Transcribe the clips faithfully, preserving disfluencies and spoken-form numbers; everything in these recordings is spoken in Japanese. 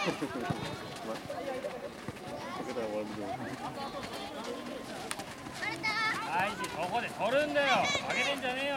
大事、そこで取るんだよ。上げてんじゃねえよ。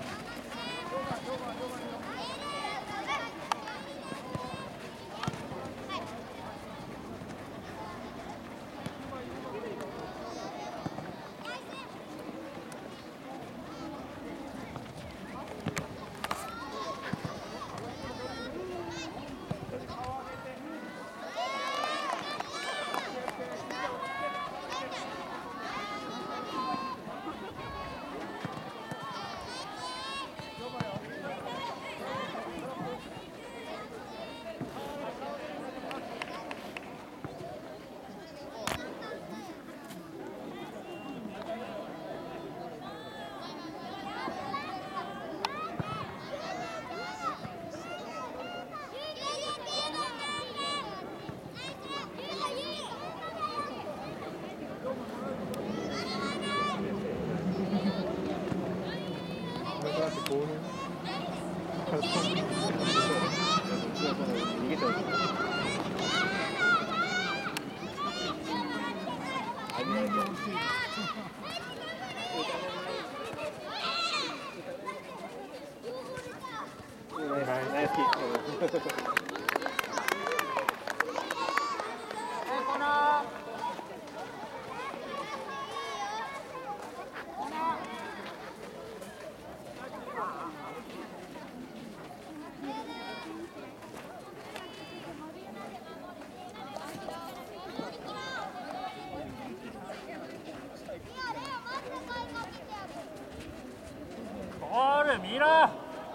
ゴール見ろ。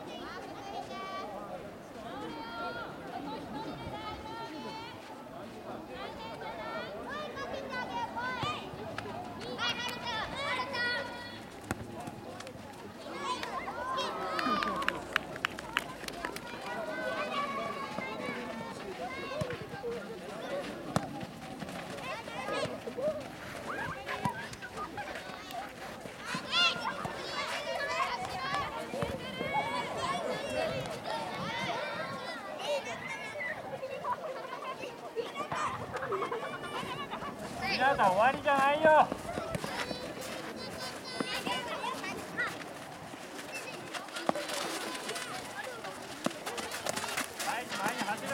皆さん終わりじゃないよ。はい、前に走る。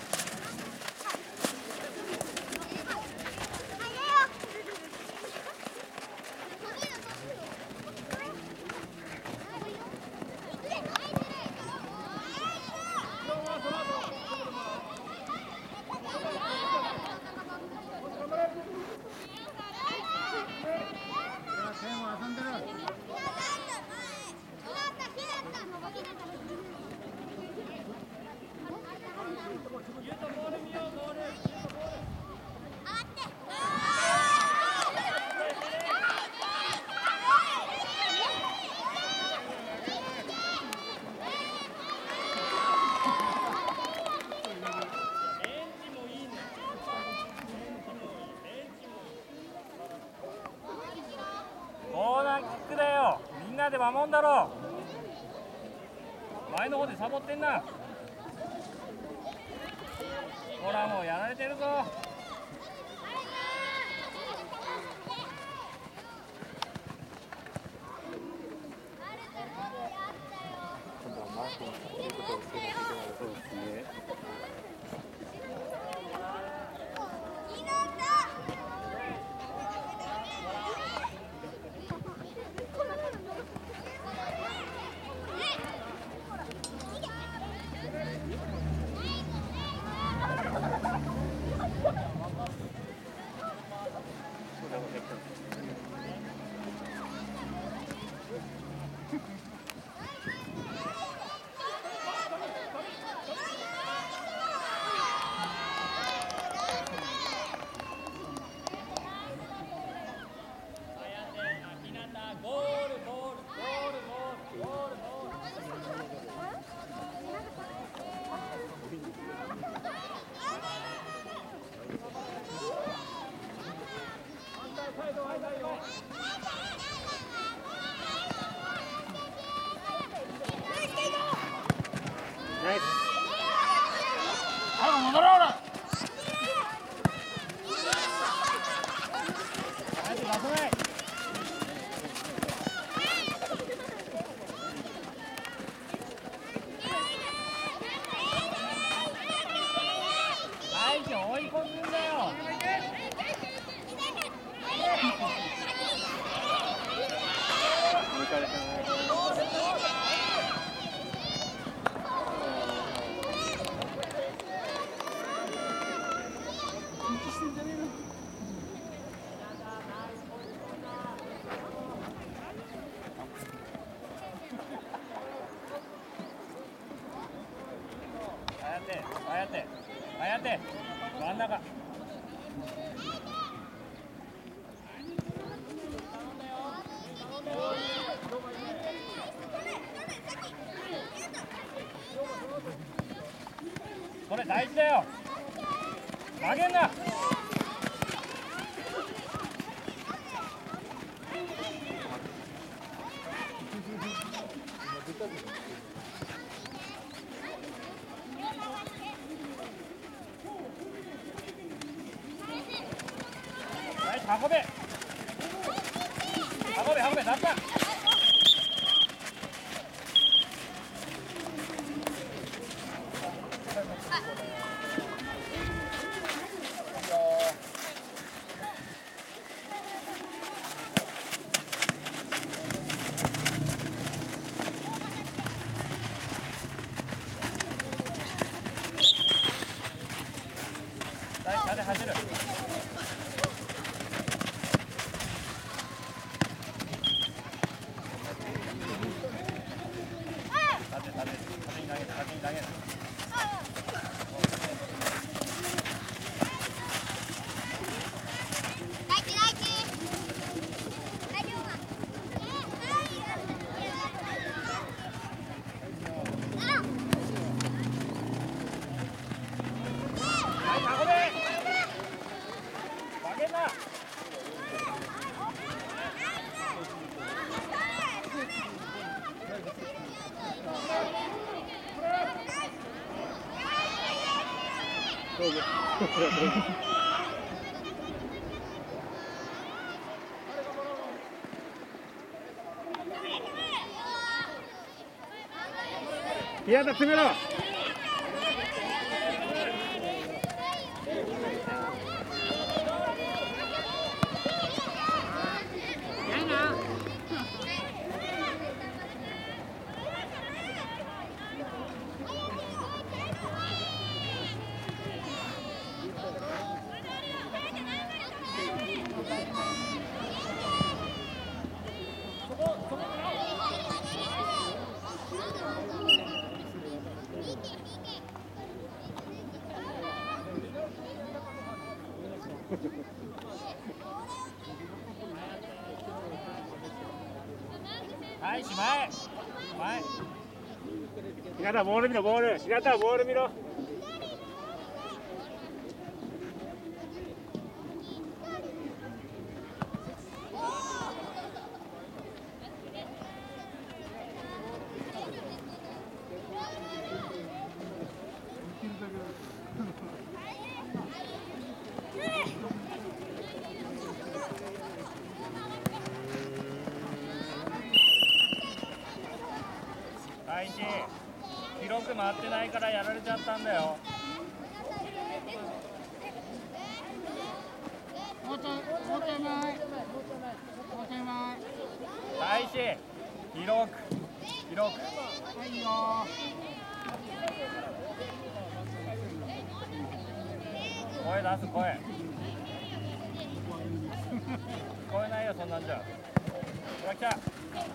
コーナーキックだよ。みんなで守んだろう。前の方でサボってんな。ほらもうやられてるぞ。 今度はマークにそういうことをしてないといけない。そうですね。 戻ろう。 大地追い込むんだよ。 抜かれてない。 あやってあやってあやって真ん中。これ大事だよ。曲げんな。はい、運べ運べ運べ、なった。はい、風走る。縦縦縦に投げる縦に投げる。 どうぞ。宮田詰めろ。 はい、しまえ前。 平田ボール見ろボール。平田ボール見ろ。 大地、記録回ってないからやられちゃったんだよ。 もうちょい、もうちょい前。もうちょい前。 大地、記録記録。 はいよ。 声出す声。聞こえないよそんなんじゃ。ほら来た。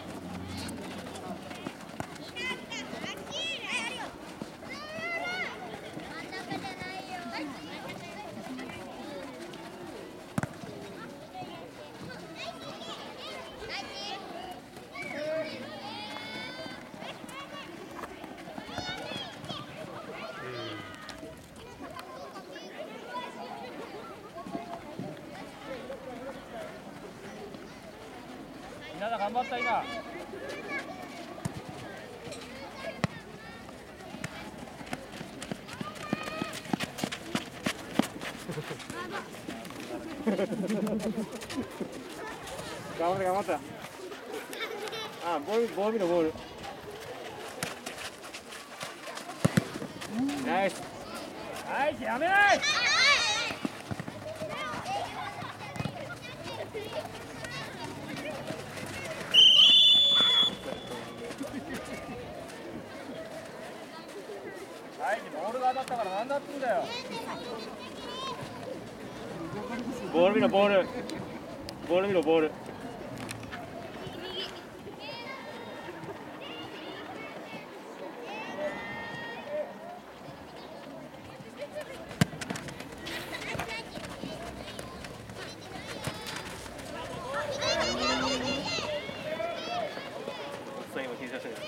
稲田頑張った今。 頑張った頑張った。あ、ボールボール見ろボール。ナイス。 はい、やめない。 なんだってんだよ。 ボール見ろボールボール見ろボール。最後膝下に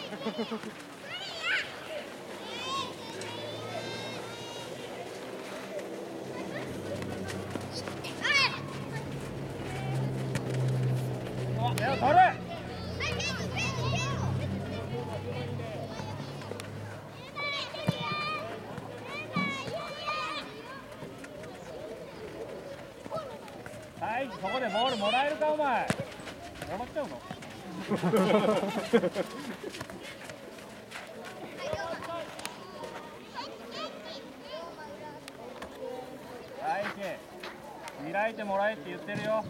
取れ。はい、そこでボールもらえるかお前。もらっちゃうの。はい、開いてもらえって言ってるよ。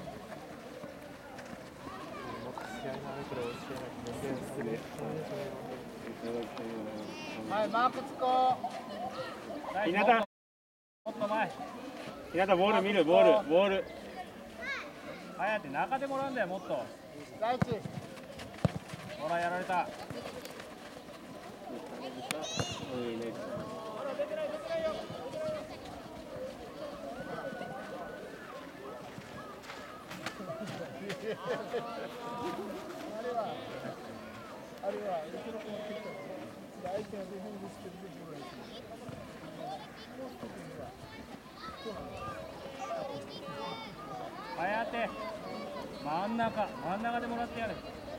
はい、マークつこひなた、 もっと前。 ひなたボール見るボールボール。 はやって中でもらうんだよもっと。 う。大地。 ほらやられた。 あれは、後ろから来た。相手がディフェンスしてるでしょう。 はやって真ん中真ん中でもらってやれ。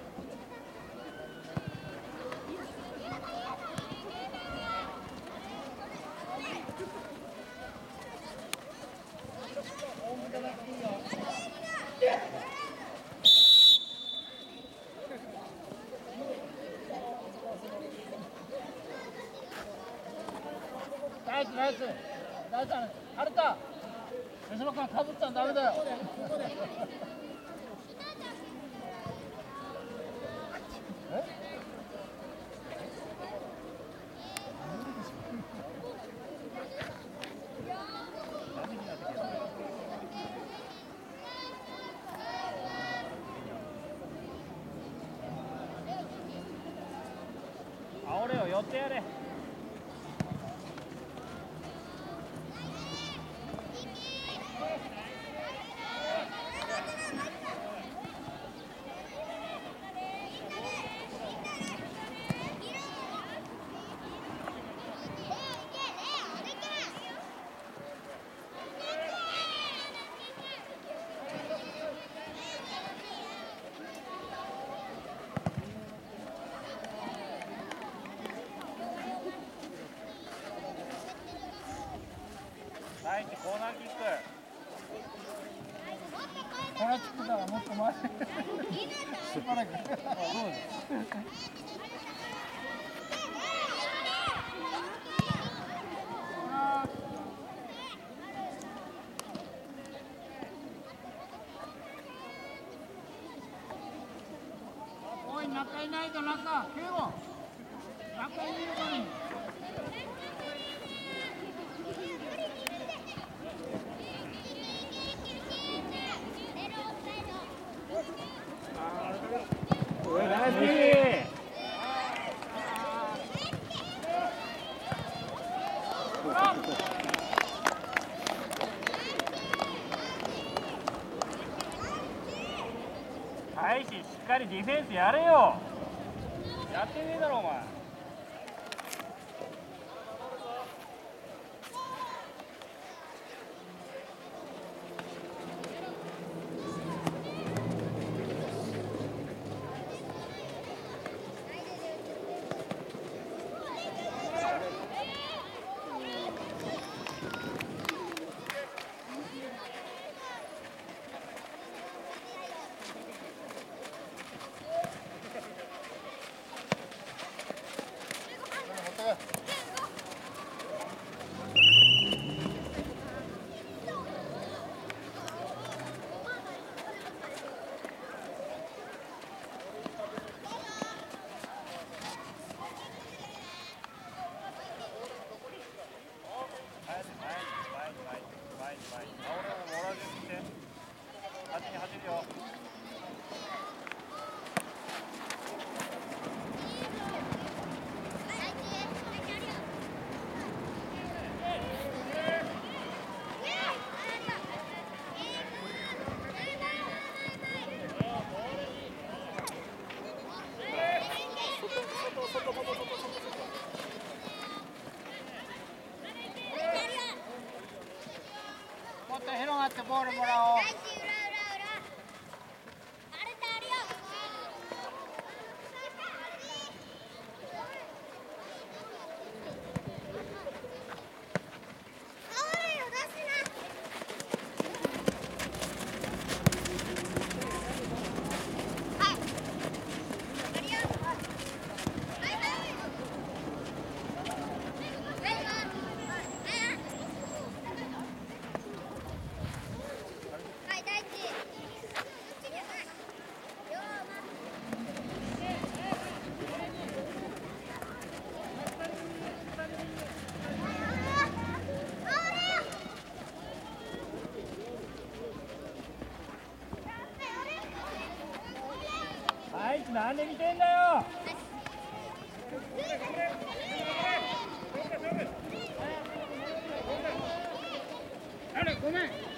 ナイスナイスナイス。晴れた。後ろからかぶったらダメだよ。 煽れよ、寄ってやれ。第一コーナーキック。 これ作ったらもっと前。しばらく。おい、中いないと中、敬語。中いるのに。 大志、しっかりディフェンスやれよ。やってねえだろお前。 と広がってボールもらおう。 あいつなんで見てんだよ。 あれごめん。